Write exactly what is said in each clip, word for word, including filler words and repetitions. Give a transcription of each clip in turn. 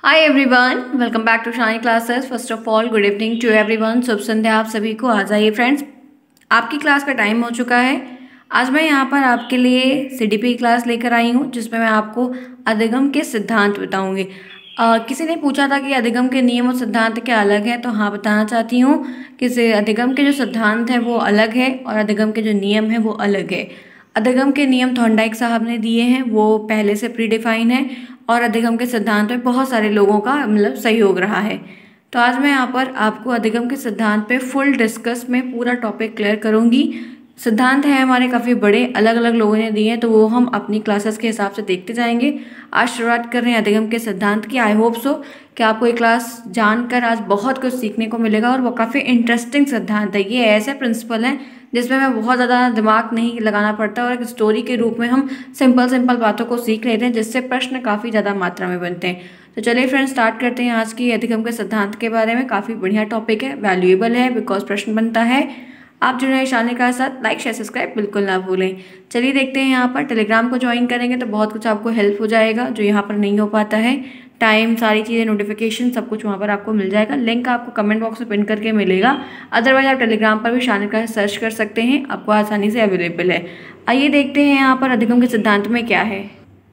Hi everyone, welcome back to Shani classes. First of all good evening to everyone. शुभ संध्या आप सभी को। आ जाइए फ्रेंड्स, आपकी क्लास का टाइम हो चुका है। आज मैं यहाँ पर आपके लिए सीडीपी क्लास लेकर आई हूँ, जिसमें मैं आपको अधिगम के सिद्धांत बताऊँगी। अ, किसी ने पूछा था कि अधिगम के नियम और सिद्धांत क्या अलग हैं, तो हाँ बताना चाहती हूँ कि से अधिगम के जो सिद्धांत हैं वो अलग है और अधिगम के जो नियम हैं वो अलग है। अधिगम के नियम थॉर्नडाइक साहब ने दिए हैं, वो पहले से प्री डिफाइन है और अधिगम के सिद्धांत में बहुत सारे लोगों का मतलब सहयोग रहा है। तो आज मैं यहाँ पर आपको अधिगम के सिद्धांत पे फुल डिस्कस में पूरा टॉपिक क्लियर करूँगी। सिद्धांत है हमारे काफ़ी बड़े, अलग अलग लोगों ने दिए हैं, तो वो हम अपनी क्लासेस के हिसाब से देखते जाएंगे। आज शुरुआत कर रहे हैं अधिगम के सिद्धांत की। आई होप सो कि आपको ये क्लास जानकर आज बहुत कुछ सीखने को मिलेगा और वो काफ़ी इंटरेस्टिंग सिद्धांत है। ये ऐसे प्रिंसिपल हैं जिसमें हमें बहुत ज़्यादा दिमाग नहीं लगाना पड़ता और एक स्टोरी के रूप में हम सिंपल सिंपल बातों को सीख लेते हैं, जिससे प्रश्न काफ़ी ज़्यादा मात्रा में बनते हैं। तो चलिए फ्रेंड्स, स्टार्ट करते हैं आज की अधिगम के सिद्धांत के बारे में। काफ़ी बढ़िया टॉपिक है, वैल्यूएबल है, बिकॉज प्रश्न बनता है। आप जुड़े हैं शानी के साथ, लाइक शेयर सब्सक्राइब बिल्कुल ना भूलें। चलिए देखते हैं, यहाँ पर टेलीग्राम को ज्वाइन करेंगे तो बहुत कुछ आपको हेल्प हो जाएगा, जो यहाँ पर नहीं हो पाता है। टाइम, सारी चीज़ें, नोटिफिकेशन, सब कुछ वहाँ पर आपको मिल जाएगा। लिंक आपको कमेंट बॉक्स में पिन करके मिलेगा। अदरवाइज आप टेलीग्राम पर भी शानी का सर्च कर सकते हैं, आपको आसानी से अवेलेबल है। आइए देखते हैं यहाँ पर अधिगम के सिद्धांत में क्या है।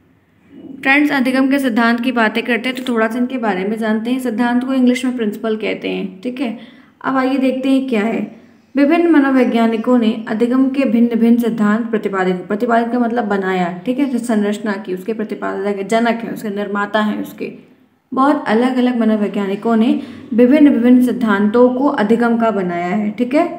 फ्रेंड्स, अधिगम के सिद्धांत की बातें करते हैं तो थोड़ा सा इनके बारे में जानते हैं। सिद्धांत को इंग्लिश में प्रिंसिपल कहते हैं, ठीक है। अब आइए देखते हैं क्या है। विभिन्न मनोवैज्ञानिकों ने अधिगम के भिन्न भिन्न सिद्धांत प्रतिपादित प्रतिपादित का मतलब बनाया, ठीक है, संरचना की, उसके प्रतिपादक जनक है, उसके निर्माता हैं, उसके बहुत अलग अलग मनोवैज्ञानिकों ने विभिन्न विभिन्न सिद्धांतों को अधिगम का बनाया है, ठीक है।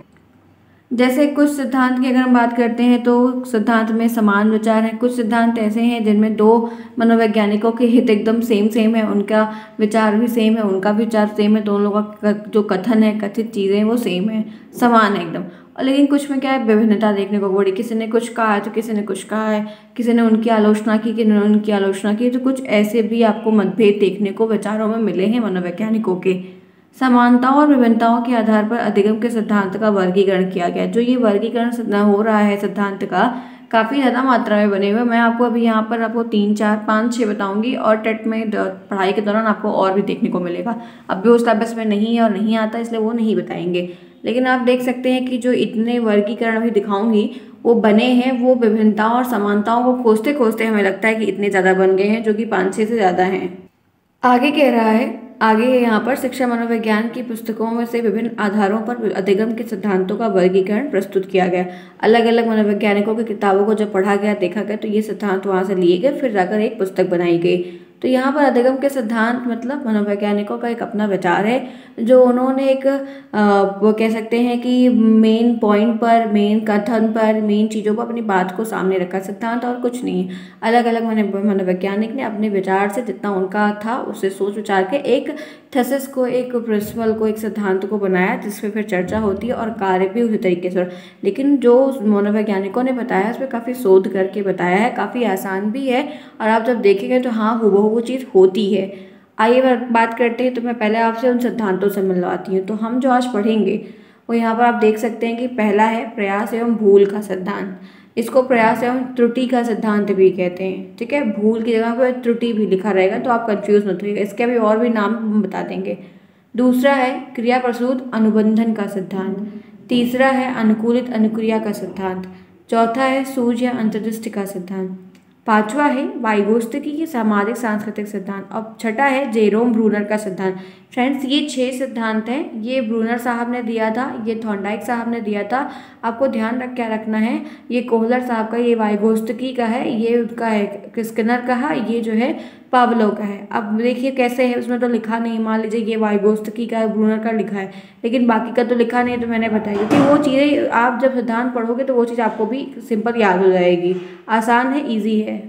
जैसे कुछ सिद्धांत की अगर हम बात करते हैं तो सिद्धांत में समान विचार हैं। कुछ सिद्धांत ऐसे हैं जिनमें दो मनोवैज्ञानिकों के हित एकदम सेम सेम है, उनका विचार भी सेम है, उनका भी विचार सेम है, दोनों लोगों का जो कथन है, कथित चीज़ें वो सेम है, समान है एकदम। और लेकिन कुछ में क्या है, विभिन्नता देखने को पड़ी। किसी ने कुछ कहा है तो किसी ने कुछ कहा है, किसी ने उनकी आलोचना की, किसी ने उनकी आलोचना की, तो कुछ ऐसे भी आपको मतभेद देखने को विचारों में मिले हैं मनोवैज्ञानिकों के। समानताओं और विभिन्नताओं के आधार पर अधिगम के सिद्धांत का वर्गीकरण किया गया। जो ये वर्गीकरण हो रहा है सिद्धांत का, काफ़ी ज़्यादा मात्रा में बने हुए। मैं आपको अभी यहाँ पर आपको तीन चार पाँच छः बताऊंगी और टेट में पढ़ाई के दौरान आपको और भी देखने को मिलेगा। अब भी उस सिलेबस में नहीं है और नहीं आता, इसलिए वो नहीं बताएंगे। लेकिन आप देख सकते हैं कि जो इतने वर्गीकरण अभी दिखाऊंगी वो बने हैं, वो विभिन्नताओं और समानताओं को खोजते खोजते हमें लगता है कि इतने ज़्यादा बन गए हैं, जो कि पाँच छः से ज़्यादा हैं। आगे कह रहा है, आगे यहाँ पर शिक्षा मनोविज्ञान की पुस्तकों में से विभिन्न आधारों पर अधिगम के सिद्धांतों का वर्गीकरण प्रस्तुत किया गया। अलग अलग मनोवैज्ञानिकों की किताबों को जब पढ़ा गया, देखा गया, तो ये सिद्धांत वहाँ से लिए गए, फिर जाकर एक पुस्तक बनाई गई। तो यहाँ पर अधिगम के सिद्धांत मतलब मनोवैज्ञानिकों का एक अपना विचार है, जो उन्होंने एक आ, वो कह सकते हैं कि मेन पॉइंट पर, मेन कथन पर, मेन चीज़ों पर अपनी बात को सामने रखा। सिद्धांत और कुछ नहीं, अलग अलग मनोवैज्ञानिक ने अपने विचार से, जितना उनका था उससे सोच विचार के एक थेसिस को, एक प्रिंसिपल को, एक सिद्धांत को बनाया, जिसपे फिर चर्चा होती है और कार्य भी उसी तरीके से। लेकिन जो मनोवैज्ञानिकों ने बताया, उस पर काफ़ी शोध करके बताया है, काफ़ी आसान भी है, और आप जब देखेंगे तो हाँ हुबहू वो चीज़ होती है। आइए बात करते हैं, तो मैं पहले आपसे उन सिद्धांतों से मिलवाती हूँ। तो हम जो आज पढ़ेंगे वो यहाँ पर आप देख सकते हैं कि पहला है प्रयास एवं भूल का सिद्धांत। इसको प्रयास एवं त्रुटि का सिद्धांत भी कहते हैं, ठीक है। भूल की जगह पर त्रुटि भी लिखा रहेगा, तो आप कंफ्यूज मत होइएगा, इसके अभी और भी नाम हम बता देंगे। दूसरा है क्रिया प्रसूत अनुबंधन का सिद्धांत। तीसरा है अनुकूलित अनुक्रिया का सिद्धांत। चौथा है सूझ या अंतर्दृष्टि का सिद्धांत। पांचवा है वाइगोत्स्की की सामाजिक सांस्कृतिक सिद्धांत। और छठा है जेरोम ब्रूनर का सिद्धांत। फ्रेंड्स, ये छह सिद्धांत हैं, ये ब्रूनर साहब ने दिया था, ये थॉर्नडाइक साहब ने दिया था। आपको ध्यान रख क्या रखना है, ये कोहलर साहब का, ये वाइगोत्स्की का है, ये उनका है स्किनर का है, ये जो है पावलोव का है। अब देखिए कैसे है, उसमें तो लिखा नहीं, मान लीजिए ये वाइगोत्स्की का, ब्रूनर का लिखा है, लेकिन बाकी का तो लिखा नहीं है। तो मैंने बताया क्योंकि वो चीज़ें आप जब सिद्धांत पढ़ोगे तो वो चीज़ आपको भी सिंपल याद हो जाएगी, आसान है, ईजी है।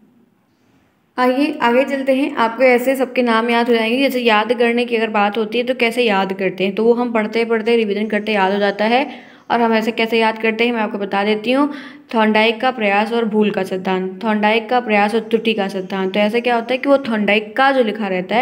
आइए आगे चलते हैं, आपको ऐसे सबके नाम याद हो जाएंगे। जैसे याद करने की अगर बात होती है तो कैसे याद करते हैं, तो वो हम पढ़ते पढ़ते रिवीजन करते याद हो जाता है। और हम ऐसे कैसे याद करते हैं मैं आपको बता देती हूँ। थॉर्नडाइक का प्रयास और भूल का सिद्धांत, थॉर्नडाइक का प्रयास और त्रुटि का सिद्धांत। तो ऐसे क्या होता है कि वो थॉर्नडाइक का जो लिखा रहता है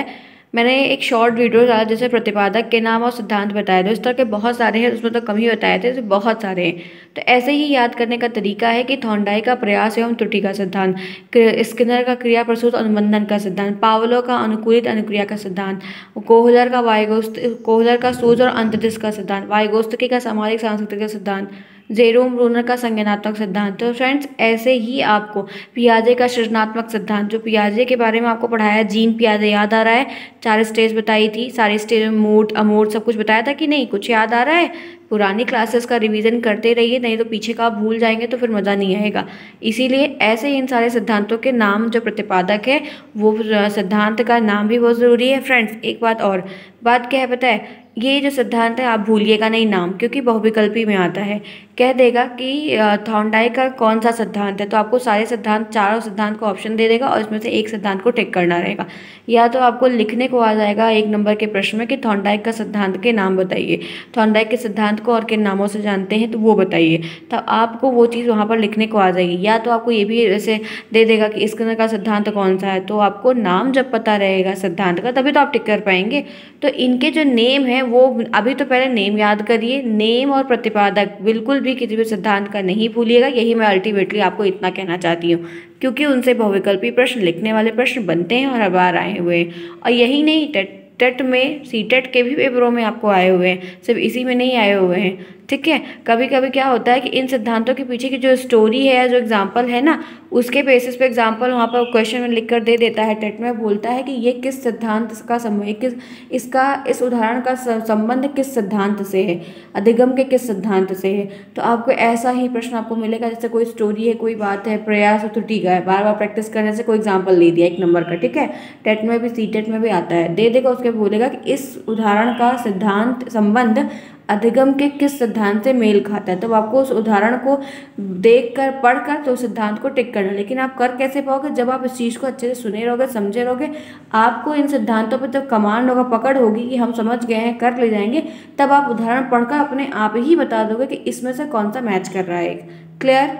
मैंने एक शॉर्ट वीडियो डाला जैसे प्रतिपादक के नाम और सिद्धांत बताए थे, इस तरह के बहुत सारे हैं, उसमें तो कम ही बताए थे, तो बहुत सारे हैं। तो ऐसे ही याद करने का तरीका है कि थॉर्नडाइक का प्रयास एवं त्रुटि का सिद्धांत, स्किनर का क्रिया प्रसूत अनुबंधन का सिद्धांत, पावलो का अनुकूलित अनुक्रिया का सिद्धांत, कोहलर का वायुगोस्त कोहलर का सूज और अंतरिक्ष का सिद्धांत, वायुगोस्तिकी का सामाजिक सांस्कृतिक सिद्धांत, जेरोम ब्रूनर का संज्ञानात्मक सिद्धांत। तो फ्रेंड्स ऐसे ही आपको पियाजे का सृजनात्मक सिद्धांत, जो पियाजे के बारे में आपको पढ़ाया, जीन पियाजे याद आ रहा है, चार स्टेज बताई थी, सारे स्टेज में मूड अमूर्त सब कुछ बताया था कि नहीं, कुछ याद आ रहा है? पुरानी क्लासेस का रिवीजन करते रहिए, नहीं तो पीछे का आप भूल जाएंगे तो फिर मज़ा नहीं आएगा। इसीलिए ऐसे ही इन सारे सिद्धांतों के नाम, जो प्रतिपादक है वो सिद्धांत का नाम भी बहुत ज़रूरी है। फ्रेंड्स एक बात और, बात क्या है पता है, ये जो सिद्धांत है आप भूलिएगा नहीं नाम, क्योंकि बहुविकल्पी में आता है। कह देगा कि थॉर्नडाइक का कौन सा सिद्धांत है, तो आपको सारे सिद्धांत, चारों सिद्धांत को ऑप्शन दे देगा और इसमें से एक सिद्धांत को टिक करना रहेगा। या तो आपको लिखने को आ जाएगा एक नंबर के प्रश्न में कि थॉर्नडाइक का सिद्धांत के नाम बताइए, थॉर्नडाइक के सिद्धांत को और किन नामों से जानते हैं तो वो बताइए, तब आपको वो चीज़ वहाँ पर लिखने को आ जाएगी। या तो आपको ये भी ऐसे दे देगा कि स्किनर का सिद्धांत कौन सा है, तो आपको नाम जब पता रहेगा सिद्धांत का तभी तो आप टिक कर पाएंगे। तो इनके जो नेम है वो अभी तो पहले नेम याद करिए, नेम और प्रतिपादक बिल्कुल भी किसी भी सिद्धांत का नहीं भूलिएगा। यही मैं अल्टीमेटली आपको इतना कहना चाहती हूँ, क्योंकि उनसे बहुविकल्पी प्रश्न, लिखने वाले प्रश्न बनते हैं और हर बार आए हुए हैं। और यही नहीं, टेट टेट में, सी टेट के भी पेपरों में आपको आए हुए हैं, सिर्फ इसी में नहीं आए हुए हैं। ठीक है, कभी कभी क्या होता है कि इन सिद्धांतों के पीछे की जो स्टोरी है, जो एग्जाम्पल है ना, उसके बेसिस पे एग्जाम्पल वहाँ पर क्वेश्चन में लिख कर दे देता है। टेट में बोलता है कि ये किस सिद्धांत का संबंध, किस इसका इस उदाहरण का संबंध किस सिद्धांत से है, अधिगम के किस सिद्धांत से है। तो आपको ऐसा ही प्रश्न आपको मिलेगा, जैसे कोई स्टोरी है, कोई बात है, प्रयास और त्रुटि का है, बार बार प्रैक्टिस करने से कोई एग्जाम्पल ले दिया एक नंबर का। ठीक है, टेट में भी, सी टेट में भी आता है, दे देगा, उसके बोलेगा कि इस उदाहरण का सिद्धांत संबंध अधिगम के किस सिद्धांत से मेल खाता है। तो आपको उस उदाहरण को देखकर, पढ़कर तो सिद्धांत को टिक करना। लेकिन आप कर कैसे पाओगे, जब आप इस चीज़ को अच्छे से सुने रहोगे, समझे रहोगे, आपको इन सिद्धांतों पर जब कमांड होगा, पकड़ होगी कि हम समझ गए हैं, कर ले जाएंगे, तब आप उदाहरण पढ़कर अपने आप ही बता दोगे कि इसमें से कौन सा मैच कर रहा है। क्लियर?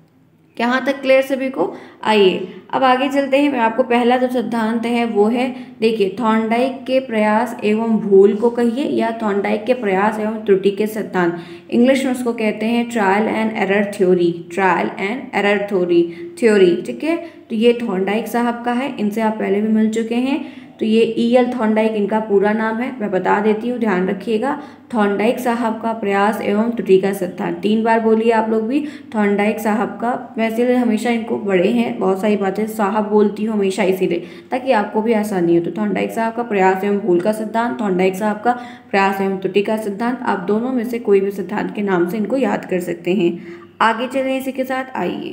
यहाँ तक क्लियर सभी को? आइए अब आगे चलते हैं। मैं आपको पहला जो सिद्धांत है वो है, देखिए, थॉर्नडाइक के प्रयास एवं भूल को कहिए, या थॉर्नडाइक के प्रयास एवं त्रुटि के सिद्धांत, इंग्लिश में उसको कहते हैं trial and error theory, trial and error theory theory ठीक है, तो ये थॉर्नडाइक साहब का है, इनसे आप पहले भी मिल चुके हैं। तो ये ई एल थॉर्नडाइक इनका पूरा नाम है, मैं बता देती हूँ, ध्यान रखिएगा। थॉर्नडाइक साहब का प्रयास एवं त्रुटि का सिद्धांत, तीन बार बोलिए आप लोग भी, थॉर्नडाइक साहब का। वैसे हमेशा इनको बड़े हैं, बहुत सारी बातें साहब बोलती हूँ हमेशा इसीलिए, ताकि आपको भी आसानी हो। तो थॉर्नडाइक साहब का प्रयास एवं भूल का सिद्धांत, थॉर्नडाइक साहब का प्रयास एवं त्रुटि का सिद्धांत, आप दोनों में से कोई भी सिद्धांत के नाम से इनको याद कर सकते हैं। आगे चलें इसी के साथ, आइए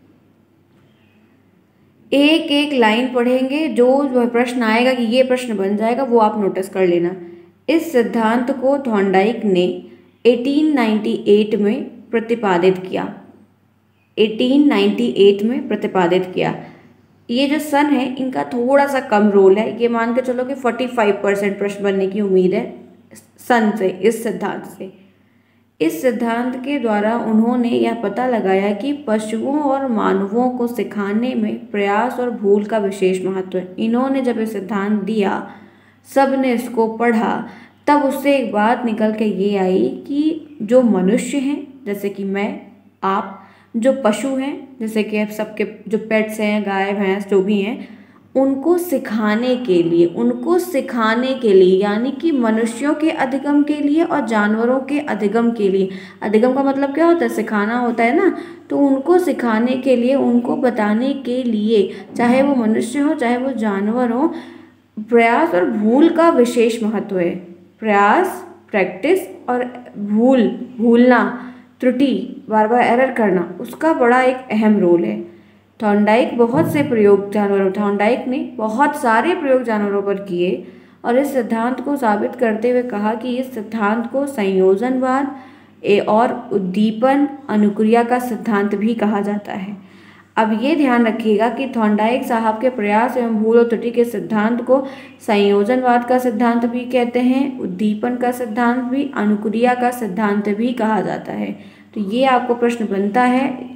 एक एक लाइन पढ़ेंगे, जो जो प्रश्न आएगा कि ये प्रश्न बन जाएगा वो आप नोटिस कर लेना। इस सिद्धांत को थॉर्नडाइक ने अठारह सौ अट्ठानवे में प्रतिपादित किया, अठारह सौ अट्ठानवे में प्रतिपादित किया। ये जो सन है इनका थोड़ा सा कम रोल है, ये मान के चलो कि पैंतालीस परसेंट प्रश्न बनने की उम्मीद है सन से, इस सिद्धांत से। इस सिद्धांत के द्वारा उन्होंने यह पता लगाया कि पशुओं और मानवों को सिखाने में प्रयास और भूल का विशेष महत्व है। इन्होंने जब ये सिद्धांत दिया, सब ने इसको पढ़ा, तब उससे एक बात निकल के ये आई कि जो मनुष्य हैं, जैसे कि मैं, आप, जो पशु हैं, जैसे कि सबके जो पेट्स हैं, गाय भैंस जो भी हैं, उनको सिखाने के लिए उनको सिखाने के लिए यानी कि मनुष्यों के अधिगम के लिए और जानवरों के अधिगम के लिए, अधिगम का मतलब क्या होता है, सिखाना होता है ना, तो उनको सिखाने के लिए, उनको बताने के लिए, चाहे वो मनुष्य हो चाहे वो जानवर हो, प्रयास और भूल का विशेष महत्व है। प्रयास, प्रैक्टिस, और भूल, भूलना, त्रुटि, बार बार एरर करना, उसका बड़ा एक अहम रोल है। थॉर्नडाइक बहुत से प्रयोग जानवरों थॉर्नडाइक ने बहुत सारे प्रयोग जानवरों पर किए और इस सिद्धांत को साबित करते हुए कहा कि इस सिद्धांत को संयोजनवाद और उद्दीपन अनुक्रिया का सिद्धांत भी कहा जाता है। अब ये ध्यान रखिएगा कि थॉर्नडाइक साहब के प्रयास एवं भूल और त्रुटि के सिद्धांत को संयोजनवाद का सिद्धांत भी कहते हैं, उद्दीपन का सिद्धांत भी, अनुक्रिया का सिद्धांत भी कहा जाता है। तो ये आपको प्रश्न बनता है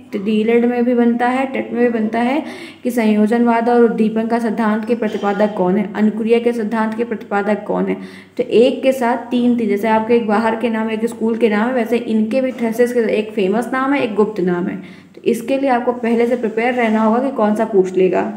डीएलएड में भी बनता है, टेट में भी बनता है कि संयोजनवाद और उद्दीपन का सिद्धांत के प्रतिपादक कौन है, अनुक्रिया के सिद्धांत के प्रतिपादक कौन है। तो एक के साथ तीन थी, जैसे आपके एक बाहर के नाम, एक स्कूल के नाम है, वैसे इनके भी थेसिस के एक फेमस नाम है, एक गुप्त नाम है। तो इसके लिए आपको पहले से प्रिपेयर रहना होगा कि कौन सा पूछ लेगा।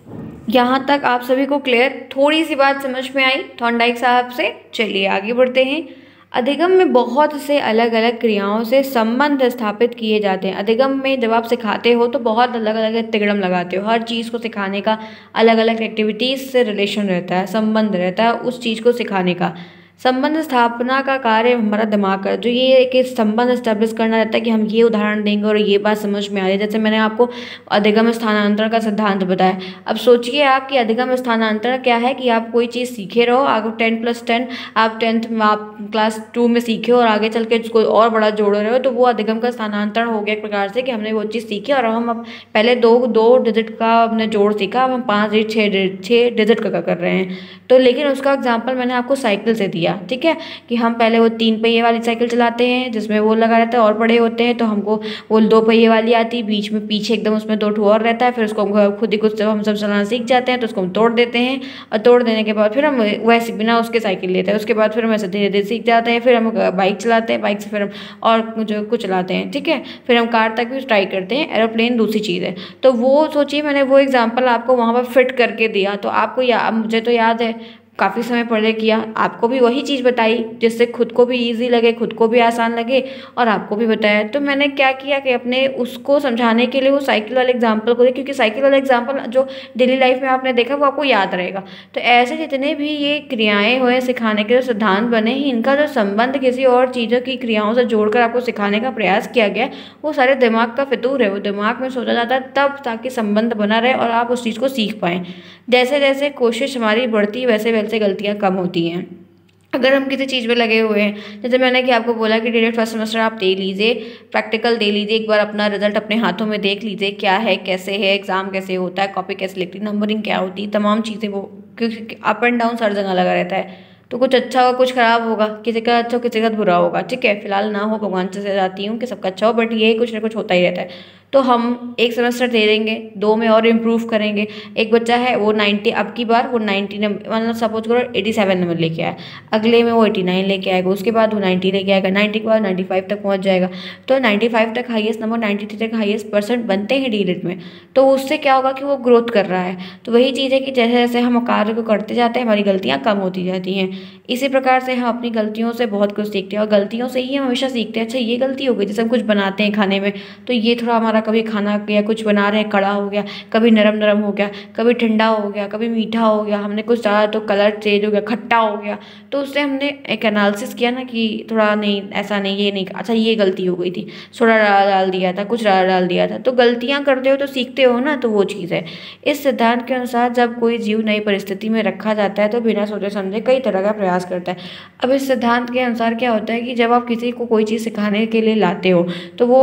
यहाँ तक आप सभी को क्लियर, थोड़ी सी बात समझ में आई थॉर्नडाइक साहब से। चलिए आगे बढ़ते हैं। अधिगम में बहुत से अलग अलग क्रियाओं से संबंध स्थापित किए जाते हैं। अधिगम में जब आप सिखाते हो तो बहुत अलग अलग तिगड़म लगाते हो, हर चीज़ को सिखाने का अलग अलग एक्टिविटीज़ से रिलेशन रहता है, संबंध रहता है उस चीज़ को सिखाने का। संबंध स्थापना का कार्य हमारा दिमाग का, जो ये एक संबंध स्टैब्लिश करना रहता है कि हम ये उदाहरण देंगे और ये बात समझ में आ रही है। जैसे मैंने आपको अधिगम स्थानांतरण का सिद्धांत बताया। अब सोचिए आप कि अधिगम स्थानांतरण क्या है, कि आप कोई चीज़ सीखे रहो, आगे टेन प्लस टेन आप टेंथ में आप क्लास टू में सीखे और आगे चल के कोई और बड़ा जोड़ रहे हो, तो वो अधिगम का स्थानांतरण हो गया एक प्रकार से कि हमने वो चीज़ सीखी और हम अब पहले दो दो डिजिट का हमने जोड़ सीखा, अब हम पाँच डिजिट छः छः डिजिट का कर रहे हैं। तो लेकिन उसका एग्जाम्पल मैंने आपको साइकिल से दिया, ठीक है, कि हम पहले वो तीन पहिए वाली साइकिल चलाते हैं जिसमें वो लगा रहता है और बड़े होते हैं तो हमको वो दो पहिए वाली आती है, बीच में पीछे एकदम उसमें दो ठो और रहता है, फिर उसको हम खुद ही कुछ हम सब चलाना सीख जाते हैं तो उसको हम तोड़ देते हैं और तोड़ देने के बाद फिर हम वैसे बिना उसके साइकिल लेते हैं। उसके बाद फिर हम ऐसे धीरे धीरे सीख जाते हैं, फिर हम बाइक चलाते हैं, बाइक से फिर हम और जो कुछ चलाते हैं, ठीक है, फिर हम कार तक भी ट्राई करते हैं। एरोप्लेन दूसरी चीज़ है। तो वो सोचिए मैंने वो एग्जाम्पल आपको वहाँ पर फिट करके दिया, तो आपको या मुझे तो याद है काफ़ी समय पहले किया, आपको भी वही चीज़ बताई जिससे खुद को भी इजी लगे, खुद को भी आसान लगे और आपको भी बताया। तो मैंने क्या किया कि अपने उसको समझाने के लिए वो साइकिल वाले एग्जाम्पल को दिया, क्योंकि साइकिल वाला एग्जाम्पल जो डेली लाइफ में आपने देखा वो आपको याद रहेगा। तो ऐसे जितने भी ये क्रियाएँ हुए सिखाने के जो सिद्धांत बने हैं, इनका जो संबंध किसी और चीज़ों की क्रियाओं से जोड़कर आपको सिखाने का प्रयास किया गया, वो सारे दिमाग का फितूर है, वो दिमाग में सोचा जाता है तब ताकि संबंध बना रहे और आप उस चीज़ को सीख पाएँ। जैसे जैसे कोशिश हमारी बढ़ती है वैसे वैसे गलतियाँ कम होती हैं। अगर हम किसी चीज़ में लगे हुए हैं, जैसे मैंने कि आपको बोला कि डायरेक्ट फर्स्ट सेमेस्टर आप दे लीजिए, प्रैक्टिकल दे लीजिए, एक बार अपना रिजल्ट अपने हाथों में देख लीजिए क्या है, कैसे है, एग्जाम कैसे होता है, कॉपी कैसे लिखती है, नंबरिंग क्या होती है, तमाम चीज़ें वो, क्योंकि अप एंड डाउन हर जगह लगा रहता है, तो कुछ अच्छा होगा कुछ खराब होगा, किसी का अच्छा हो किसी का बुरा होगा, ठीक है, फिलहाल ना हो, भगवान से जाती हूँ कि सबका अच्छा हो, बट ये कुछ ना कुछ होता ही रहता है। तो हम एक सेमेस्टर दे देंगे, दो में और इम्प्रूव करेंगे। एक बच्चा है वो नाइन्टी, अब की बार वो नाइन्टी नंबर, मतलब सपोज करो एटी सेवन नंबर लेके आया, अगले में वो एटी नाइन लेके आएगा, उसके बाद वो नाइन्टी लेके आएगा, नाइन्टी के बाद नाइन्टी फाइव तक पहुंच जाएगा। तो नाइन्टी फाइव तक हाईएस्ट नंबर, नाइन्टी थ्री तक हाईएस्ट परसेंट बनते हैं डीएलएड में। तो उससे क्या होगा कि वो ग्रोथ कर रहा है। तो वही चीज़ है कि जैसे जैसे हम कार्य को करते जाते हैं हमारी गलतियाँ कम होती जाती हैं। इसी प्रकार से हम अपनी गलतियों से बहुत कुछ सीखते हैं और गलतियों से ही हम हमेशा सीखते हैं। अच्छा ये गलती हो गई, जैसे हम कुछ बनाते हैं खाने में, तो ये थोड़ा हमारा कभी खाना या कुछ बना रहे हैं कड़ा हो गया, कभी नरम नरम हो गया, कभी ठंडा हो गया, कभी मीठा हो गया, हमने कुछ डाला तो कलर चेंज हो गया, खट्टा हो गया। तो उससे हमने एक एनालिसिस किया ना कि थोड़ा नहीं, ऐसा नहीं, ये नहीं, अच्छा ये गलती हो गई थी, सोडा डाल दिया था, कुछ डाल दिया था। तो गलतियाँ करते हो तो सीखते हो ना, तो वो चीज़ है। इस सिद्धांत के अनुसार जब कोई जीव नई परिस्थिति में रखा जाता है तो बिना सोचे समझे कई तरह का प्रयास करता है। अब इस सिद्धांत के अनुसार क्या होता है कि जब आप किसी को कोई चीज़ सिखाने के लिए लाते हो तो वो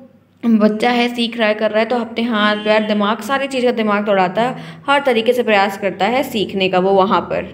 बच्चा है, सीख रहा है, कर रहा है, तो अपने हाथ पैर दिमाग सारी चीज़ का दिमाग दौड़ाता है, हर तरीके से प्रयास करता है सीखने का वो वहाँ पर।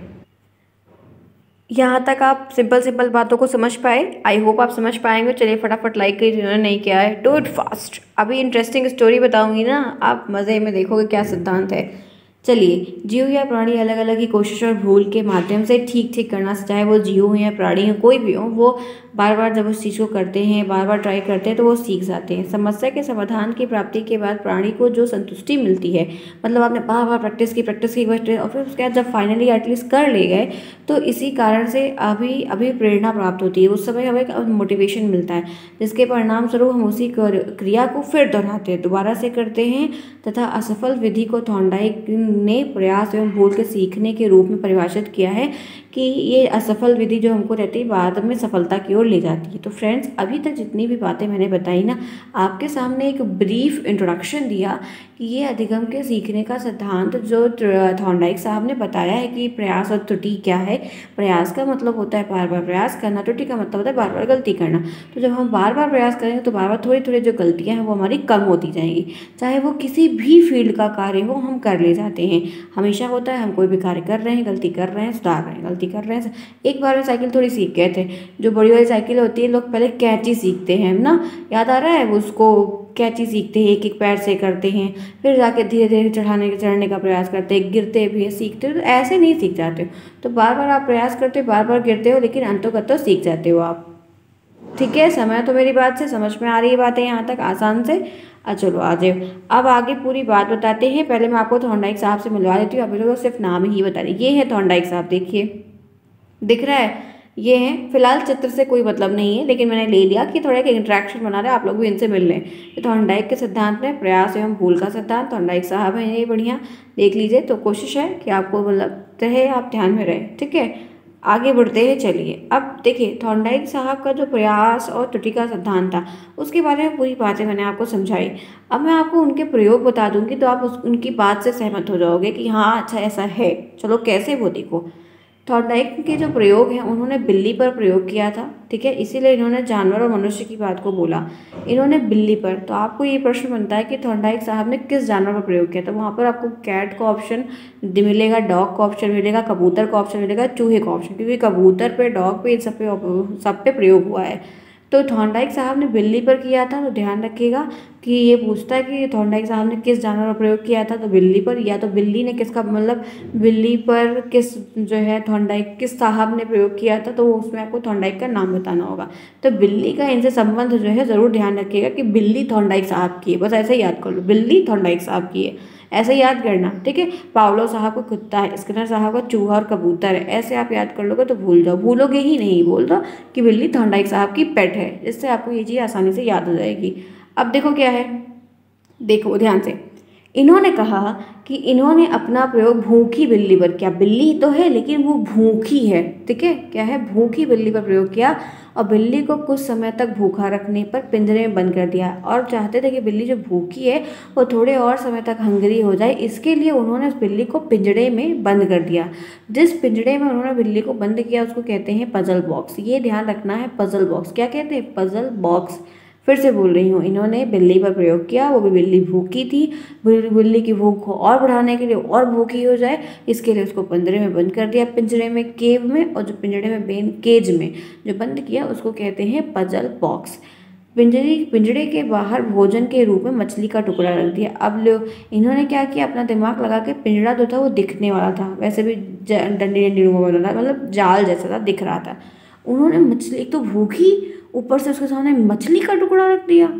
यहाँ तक आप सिंपल सिंपल बातों को समझ पाए, आई होप आप समझ पाएंगे। चलिए फटाफट लाइक कीजिए जिन्होंने नहीं किया है, डू इट फास्ट। अभी इंटरेस्टिंग स्टोरी बताऊंगी ना, आप मज़े में देखोगे क्या सिद्धांत है। चलिए, जीव या प्राणी अलग अलग ही कोशिश और भूल के माध्यम से ठीक ठीक करना, चाहे वो जीव हो या प्राणी हो, कोई भी हो, वो बार बार जब उस चीज़ को करते हैं, बार बार ट्राई करते हैं तो वो सीख जाते हैं। समस्या के समाधान की प्राप्ति के बाद प्राणी को जो संतुष्टि मिलती है, मतलब आपने बार बार प्रैक्टिस की प्रैक्टिस की प्रैक्टिस और फिर उसके बाद जब फाइनली एटलीस्ट कर ले गए, तो इसी कारण से अभी अभी प्रेरणा प्राप्त होती है, उस समय हमें मोटिवेशन मिलता है, जिसके परिणाम स्वरूप हम उसी क्रिया को फिर दोहराते हैं, दोबारा से करते हैं तथा असफल विधि को थॉर्नडाइक ने प्रयास एवं भूल के सीखने के रूप में परिभाषित किया है कि ये असफल विधि जो हमको रहती है बाद में सफलता की ओर ले जाती है। तो फ्रेंड्स, अभी तक जितनी भी बातें मैंने बताई ना, आपके सामने एक ब्रीफ इंट्रोडक्शन दिया कि ये अधिगम के सीखने का सिद्धांत जो थॉर्नडाइक साहब ने बताया है कि प्रयास और त्रुटि क्या है। प्रयास का मतलब होता है बार बार प्रयास करना, त्रुटि का मतलब होता है बार बार गलती करना। तो जब हम बार बार प्रयास करेंगे तो बार बार थोड़ी थोड़ी जो गलतियाँ हैं वो हमारी कम होती जाएंगी, चाहे वो किसी भी फील्ड का कार्य हो, हम कर ले जाते हैं। हमेशा होता है हम कोई भी कार्य कर रहे हैं, गलती कर रहे हैं, सुधार रहे हैं, गलती कर रहे हैं। एक बार में साइकिल थोड़ी सीख गए थे। जो बड़ी वाली साइकिल होती है लोग पहले कैची सीखते हैं ना, याद आ रहा है, उसको कैची सीखते हैं, एक एक पैर से करते हैं, फिर जाके धीरे धीरे चढ़ाने चढ़ने का प्रयास करते हैं, गिरते भी हैं, सीखते हो। तो ऐसे नहीं सीख जाते हो, तो बार बार आप प्रयास करते हो, बार बार गिरते हो, लेकिन अंतोगत्वा सीख जाते हो आप। ठीक है, समय तो मेरी बात से समझ में आ रही है बातें यहाँ तक आसान से। आ चलो आ जाओ, अब आगे पूरी बात बताते हैं। पहले मैं आपको थॉर्नडाइक साहब से मिलवा देती हूँ, अभी तो सिर्फ नाम ही बता रही। ये है थॉर्नडाइक साहब, देखिए दिख रहा है, ये हैं। फिलहाल चित्र से कोई मतलब नहीं है, लेकिन मैंने ले लिया कि थोड़ा एक इंटरेक्शन बना रहे, आप लोग भी इनसे मिल लें। तो थॉर्नडाइक के सिद्धांत में प्रयास एवं भूल का सिद्धांत, थॉर्नडाइक साहब है ये, बढ़िया देख लीजिए। तो कोशिश है कि आपको मतलब रहे, आप ध्यान में रहे। ठीक है, आगे बढ़ते हैं, चलिए। अब देखिए थॉर्नडाइक साहब का जो प्रयास और त्रुटि का सिद्धांत था, उसके बारे में पूरी बातें मैंने आपको समझाई। अब मैं आपको उनके प्रयोग बता दूंगी, तो आप उस उनकी बात से सहमत हो जाओगे कि हाँ अच्छा ऐसा है। चलो कैसे, वो देखो। थॉर्नडाइक के जो प्रयोग हैं उन्होंने बिल्ली पर प्रयोग किया था। ठीक है, इसीलिए इन्होंने जानवर और मनुष्य की बात को बोला, इन्होंने बिल्ली पर। तो आपको ये प्रश्न बनता है कि थॉर्नडाइक साहब ने किस जानवर पर प्रयोग किया था। वहाँ पर आपको कैट का ऑप्शन मिलेगा, डॉग का ऑप्शन मिलेगा, कबूतर का ऑप्शन मिलेगा, चूहे का ऑप्शन, क्योंकि कबूतर पे, डॉग पे, इन सब पे सब पे प्रयोग हुआ है। तो थॉर्नडाइक साहब ने बिल्ली पर किया था। तो ध्यान रखिएगा कि ये पूछता है कि थॉर्नडाइक साहब ने किस जानवर पर प्रयोग किया था, तो बिल्ली पर। या तो बिल्ली ने किसका मतलब बिल्ली पर किस जो है थॉर्नडाइक किस साहब ने प्रयोग किया था, तो उसमें आपको थॉर्नडाइक का नाम बताना होगा। तो बिल्ली का इनसे संबंध जो है ज़रूर ध्यान रखिएगा कि बिल्ली थॉर्नडाइक साहब की है, बस ऐसे ही याद कर लो, बिल्ली थॉर्नडाइक साहब की है, ऐसे याद करना। ठीक है, पावलो साहब का कुत्ता है, स्किनर साहब का चूहा और कबूतर है, ऐसे आप याद कर लोगे तो भूल जाओ, भूलोगे ही नहीं। बोल दो कि बिल्ली थॉर्नडाइक साहब की पेट है, इससे आपको ये चीज़ आसानी से याद हो जाएगी। अब देखो क्या है, देखो ध्यान से। इन्होंने कहा कि इन्होंने अपना प्रयोग भूखी बिल्ली पर किया। बिल्ली तो है लेकिन वो भूखी है। ठीक है, क्या है, भूखी बिल्ली पर प्रयोग किया, और बिल्ली को कुछ समय तक भूखा रखने पर पिंजरे में बंद कर दिया। और चाहते थे कि बिल्ली जो भूखी है वो थोड़े और समय तक हंगरी हो जाए, इसके लिए उन्होंने उस बिल्ली को पिंजरे में बंद कर दिया। जिस पिंजरे में उन्होंने बिल्ली को बंद किया उसको कहते हैं पजल बॉक्स। ये ध्यान रखना है, पजल बॉक्स। क्या कहते हैं, पजल बॉक्स। फिर से बोल रही हूँ, इन्होंने बिल्ली पर प्रयोग किया, वो भी बिल्ली भूखी थी, बिल्ली की भूख को और बढ़ाने के लिए, और भूखी हो जाए इसके लिए उसको पिंजरे में बंद कर दिया, पिंजरे में, केव में, और जो पिंजरे में बेन केज में जो बंद किया उसको कहते हैं पजल बॉक्स। पिंजरे पिंजरे के बाहर भोजन के रूप में मछली का टुकड़ा रख दिया। अब लो, इन्होंने क्या किया, अपना दिमाग लगा के, पिंजरा जो था वो दिखने वाला था, वैसे भी डंडी डंडी रूम बना था, मतलब जाल जैसा था, दिख रहा था। उन्होंने मछली, एक तो भूखी, ऊपर से उसके सामने मछली का टुकड़ा रख दिया।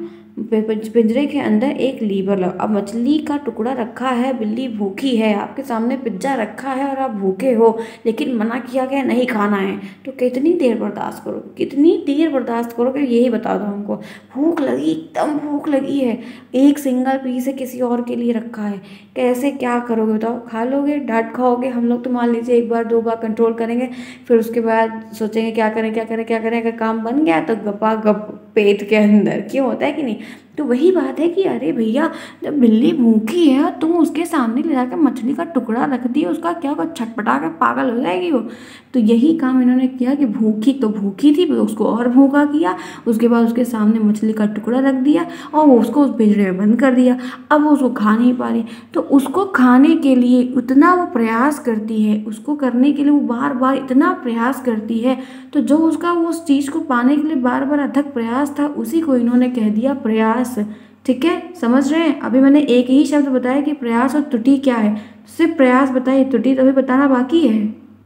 पिंजरे के अंदर एक लीवर लगा। अब मछली का टुकड़ा रखा है, बिल्ली भूखी है, आपके सामने पिज्जा रखा है और आप भूखे हो, लेकिन मना किया गया नहीं खाना है, तो कितनी देर बर्दाश्त करोगे, कितनी देर बर्दाश्त करोगे, यही बता दो हमको। भूख लगी, एकदम भूख लगी है, एक सिंगल पीस है, किसी और के लिए रखा है, कैसे क्या करोगे बताओ, खा लोगे, डांट खाओगे। हम लोग तो मान लीजिए एक बार दो बार कंट्रोल करेंगे, फिर उसके बाद सोचेंगे क्या करें क्या करें क्या करें, अगर काम बन गया तो गप्पा गप पेट के अंदर, क्यों होता है कि नहीं। तो वही बात है कि अरे भैया, जब बिल्ली भूखी है तुम उसके सामने ले जाकर मछली का टुकड़ा रख दिए, उसका क्या होगा, छटपटा कर पागल हो जाएगी वो। तो यही काम इन्होंने किया कि भूखी तो भूखी थी, उसको और भूखा किया, उसके बाद उसके सामने मछली का टुकड़ा रख दिया और वो उसको उस पिंजरे में बंद कर दिया। अब वो उसको खा नहीं पा रही, तो उसको खाने के लिए उतना वो प्रयास करती है, उसको करने के लिए वो बार बार इतना प्रयास करती है, तो जो उसका वो उस चीज़ को पाने के लिए बार बार अथक प्रयास था, उसी को इन्होंने कह दिया प्रयास। ठीक है, समझ रहे हैं। अभी मैंने एक ही शब्द बताया कि प्रयास और त्रुटि क्या है, सिर्फ प्रयास बताइए, त्रुटि तो अभी बताना बाकी है।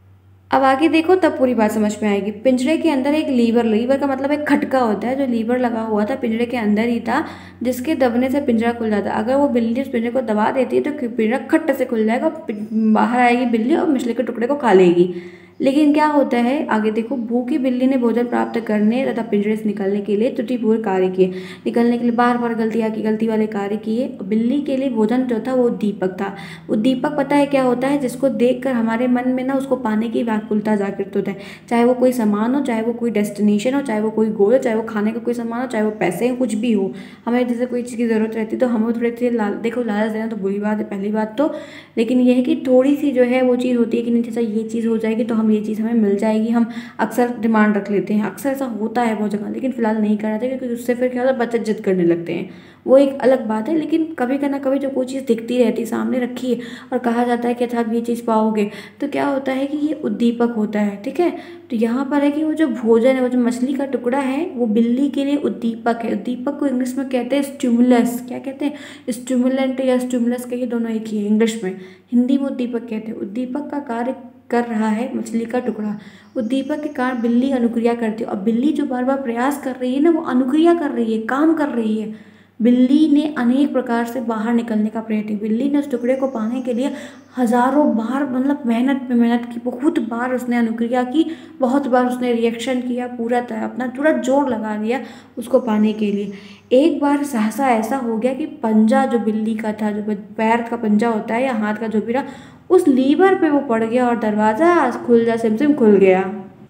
अब आगे देखो, तब पूरी बात समझ में आएगी। पिंजरे के अंदर एक लीवर, लीवर का मतलब एक खटका होता है, जो लीवर लगा हुआ था पिंजरे के अंदर ही था, जिसके दबने से पिंजरा खुल जाता है। अगर वो बिल्ली उस पिंजरे को दबा देती है तो पिंजरा खट्ट से खुल जाएगा, बाहर आएगी बिल्ली और मछली के टुकड़े को खा लेगी। लेकिन क्या होता है, आगे देखो, भूखी बिल्ली ने भोजन प्राप्त करने तथा पिंजरे से निकलने के लिए त्रुटिपूर्ण कार्य किए, निकलने के लिए बार बार गलतियाँ की, गलती वाले कार्य किए। बिल्ली के लिए भोजन जो था वो दीपक था। वो दीपक पता है क्या होता है, जिसको देखकर हमारे मन में ना उसको पाने की व्याकुलता जागृत होता है, चाहे वो कोई सामान हो, चाहे वो कोई डेस्टिनेशन हो, चाहे वो कोई गोल हो, चाहे वो खाने का कोई सामान हो, चाहे वो पैसे हो, कुछ भी हो, हमें जैसे कोई चीज़ की ज़रूरत रहती है तो हमें थोड़ी सी लाल, देखो लालच देना तो बुरी बात है पहली बात तो, लेकिन यह है कि थोड़ी सी जो है वो चीज़ होती है कि नहीं जैसा ये चीज़ हो जाएगी तो हम ये चीज़ हमें मिल जाएगी, हम अक्सर डिमांड रख लेते हैं, अक्सर ऐसा होता है बहुत जगह, लेकिन फिलहाल नहीं करना चाहिए क्योंकि उससे फिर क्या होता है, बच्चे जिद करने लगते हैं, वो एक अलग बात है। लेकिन कभी ना कभी जो कोई चीज़ दिखती रहती सामने रखी है और कहा जाता है कि अच्छा आप ये चीज़ पाओगे, तो क्या होता है कि ये उद्दीपक होता है, ठीक है। तो यहाँ पर है कि वो जो भोजन है, वो जो मछली का टुकड़ा है, वो बिल्ली के लिए उद्दीपक है। उद्दीपक को इंग्लिश में कहते हैं स्टिमुलस। क्या कहते हैं? स्टिमुलेंट या स्टिमुलस के, ये दोनों एक ही है इंग्लिश में। हिंदी में उद्दीपक कहते हैं। उद्दीपक का कार्य कर रहा है मछली का टुकड़ा। उद्दीपक के कारण बिल्ली अनुक्रिया करती है, और बिल्ली जो बार बार प्रयास कर रही है ना, वो अनुक्रिया कर रही है, काम कर रही है। बिल्ली ने अनेक प्रकार से बाहर निकलने का प्रयत्न, बिल्ली ने उस टुकड़े को पाने के लिए हजारों बार, मतलब मेहनत पे मेहनत की, बहुत बार उसने अनुक्रिया की, बहुत बार उसने रिएक्शन किया, पूरा तरह अपना पूरा जोर लगा दिया उसको पाने के लिए। एक बार सहसा ऐसा हो गया कि पंजा जो बिल्ली का था, जो पैर का पंजा होता है या हाथ का जो भी रहा, उस लीवर पे वो पड़ गया और दरवाज़ा खुल जा सिम सिम खुल गया।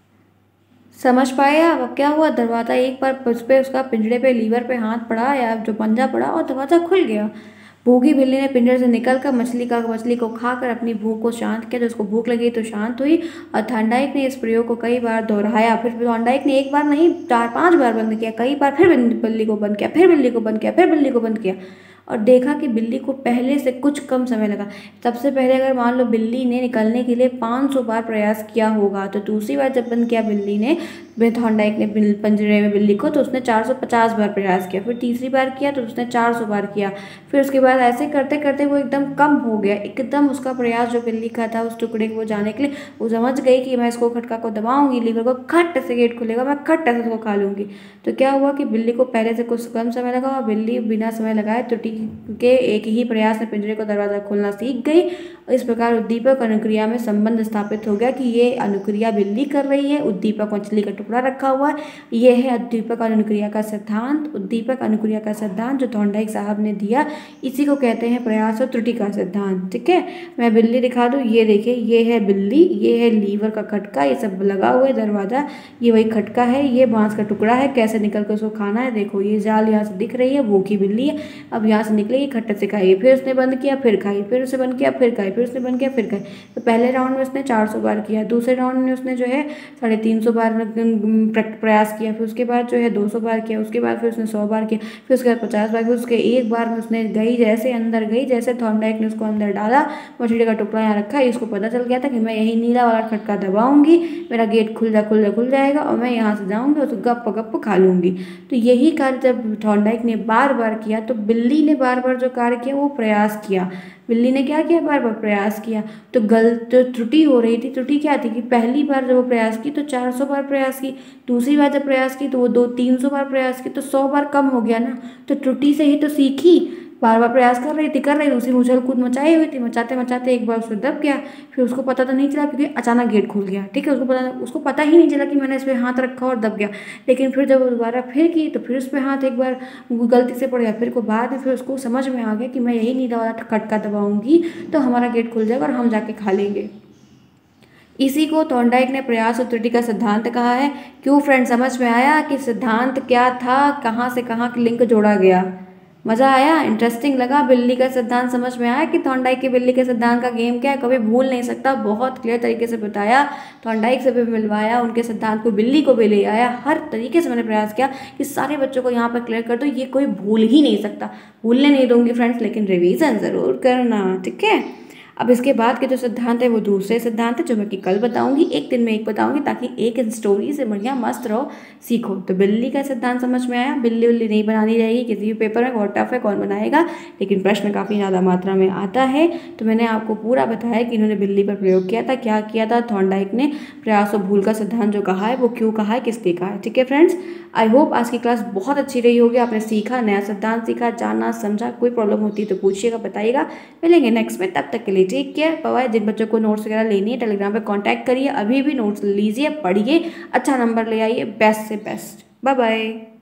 समझ पाए आप? अब क्या हुआ, दरवाज़ा एक बार उस पर, उसका पिंजरे पे, लीवर पे हाथ पड़ा या जो पंजा पड़ा और दरवाज़ा खुल गया। भूखी बिल्ली ने पिंजरे से निकलकर मछली का मछली को खाकर अपनी भूख को शांत किया। तो उसको भूख लगी तो शांत हुई। और थॉर्नडाइक ने इस प्रयोग को कई बार दोहराया। फिर थॉर्नडाइक ने एक बार नहीं, चार पांच बार बंद किया, कई बार, फिर बिल्ली को बंद किया, फिर बिल्ली को बंद किया, फिर बिल्ली को बंद किया, और देखा कि बिल्ली को पहले से कुछ कम समय लगा। सबसे पहले अगर मान लो बिल्ली ने निकलने के लिए पाँच सौ बार प्रयास किया होगा, तो दूसरी बार जब बंद किया बिल्ली ने, थॉर्नडाइक ने पंजरे में बिल्ली को, तो उसने चार सौ पचास बार प्रयास किया। फिर तीसरी बार किया तो उसने चार सौ बार किया। फिर उसके बाद ऐसे करते करते वो एकदम कम हो गया, एकदम उसका प्रयास जो बिल्ली का था उस टुकड़े को जाने के लिए, वो समझ गई कि मैं इसको खटका को दबाऊंगी, लीवर को, खट से गेट खुलेगा, मैं खट से उसको खा लूँगी। तो क्या हुआ कि बिल्ली को पहले से कुछ कम समय लगा, और बिल्ली बिना समय लगाए त्रुटि के एक ही प्रयास में पिंजरे को दरवाज़ा खोलना सीख गई। इस प्रकार उद्दीपक अनुक्रिया में संबंध स्थापित हो गया कि ये अनुक्रिया बिल्ली कर रही है, उद्दीपक मछली का टुकड़ा रखा हुआ है। ये है उद्दीपक अनुक्रिया का सिद्धांत। उद्दीपक अनुक्रिया का सिद्धांत जो थॉर्नडाइक साहब ने दिया, इसी को कहते हैं प्रयास और त्रुटि का सिद्धांत। ठीक है, मैं बिल्ली दिखा दूँ, ये देखिए, ये है बिल्ली, ये है लीवर का खटका, ये सब लगा हुआ है दरवाज़ा, ये वही खटका है, ये बांस का टुकड़ा है, कैसे निकल कर उसको खाना है। देखो ये जाल यहाँ से दिख रही है, भूखी बिल्ली है, अब यहाँ से निकलेगी, खट्टे से खाई, फिर उसने बंद किया, फिर खाई, फिर उसे बंद किया, फिर खाई, फिर उसने बंद किया, फिर खाई। तो पहले राउंड में उसने चार सौ बार किया, दूसरे राउंड में उसने जो है साढ़े तीन सौ बार प्रयास किया, फिर उसके बाद जो है दो सौ बार किया, उसके बाद फिर उसने सौ बार किया, फिर उसके बाद पचास बार, फिर उसके एक बार में उसने गई, जैसे अंदर गई, जैसे थॉर्नडाइक ने उसको अंदर डाला, मछली का टुकड़ा यहाँ रखा, इसको पता चल गया था कि मैं यही नीला वाला खटका दबाऊंगी, मेरा गेट खुल जा खुल जा खुल जाएगा और मैं यहाँ से जाऊँगी, उसको गप गप खा लूँगी। तो यही कार्य जब थॉर्नडाइक ने बार बार किया, तो बिल्ली ने बार बार जो कार्य किया वो प्रयास किया। बिल्ली ने क्या किया? बार बार प्रयास किया। तो गलत जो त्रुटि हो रही थी, त्रुटि क्या थी कि पहली बार जब वो प्रयास की तो चार सौ बार प्रयास की, दूसरी बार जब प्रयास की तो वो दो तीन सौ बार प्रयास की, तो सौ बार कम हो गया ना। तो त्रुटि से ही तो सीखी, बार बार प्रयास कर रही थी कर रही थी उसी उछल कूद मचाई हुई थी, मचाते मचाते एक बार उसको दब गया, फिर उसको पता तो नहीं चला क्योंकि अचानक गेट खुल गया। ठीक है, उसको पता उसको पता ही नहीं चला कि मैंने इस पर हाथ रखा और दब गया। लेकिन फिर जब वो दोबारा फिर की तो फिर उस पर हाथ एक बार गलती से पड़ गया, फिर को बाद में फिर उसको समझ में आ गया कि मैं यही नीला वाला खटका दबाऊंगी तो हमारा गेट खुल जाएगा और हम जाके खा लेंगे। इसी को थॉर्नडाइक ने प्रयास और त्रुटि का सिद्धांत कहा है। क्यों फ्रेंड, समझ में आया कि सिद्धांत क्या था, कहाँ से कहाँ लिंक जोड़ा गया? मज़ा आया? इंटरेस्टिंग लगा? बिल्ली का सिद्धांत समझ में आया कि थॉर्नडाइक के बिल्ली के सिद्धांत का गेम क्या है, कभी भूल नहीं सकता। बहुत क्लियर तरीके से बताया, थॉर्नडाइक से भी मिलवाया, उनके सिद्धांत को बिल्ली को भी ले आया, हर तरीके से मैंने प्रयास किया कि सारे बच्चों को यहाँ पर क्लियर कर दो, ये कोई भूल ही नहीं सकता। भूलने नहीं दूंगी फ्रेंड्स, लेकिन रिवीजन ज़रूर करना। ठीक है, अब इसके बाद के जो सिद्धांत है वो दूसरे सिद्धांत है जो मैं कि कल बताऊंगी, एक दिन में एक बताऊंगी, ताकि एक स्टोरी से बढ़िया मस्त रहो, सीखो। तो बिल्ली का सिद्धांत समझ में आया, बिल्ली उल्ली नहीं बनानी रहेगी किसी भी पेपर में, बहुत टफ है, कौन बनाएगा, लेकिन प्रश्न काफ़ी ज़्यादा मात्रा में आता है। तो मैंने आपको पूरा बताया कि इन्होंने बिल्ली पर प्रयोग किया था, क्या किया था। थॉर्नडाइक ने प्रयास और भूल का सिद्धांत जो कहा है वो क्यों कहा है, किस लिए कहा है। ठीक है फ्रेंड्स, आई होप आज की क्लास बहुत अच्छी रही होगी, आपने सीखा, नया सिद्धांत सीखा, जाना समझा। कोई प्रॉब्लम होती है तो पूछिएगा, बताइएगा। मिलेंगे नेक्स्ट में, तब तक के लिए टेक केयर, बाय बाय। जिन बच्चों को नोट्स वगैरह लेनी है टेलीग्राम पे कांटेक्ट करिए, अभी भी नोट्स लीजिए, पढ़िए, अच्छा नंबर ले आइए, बेस्ट से बेस्ट। Bye bye.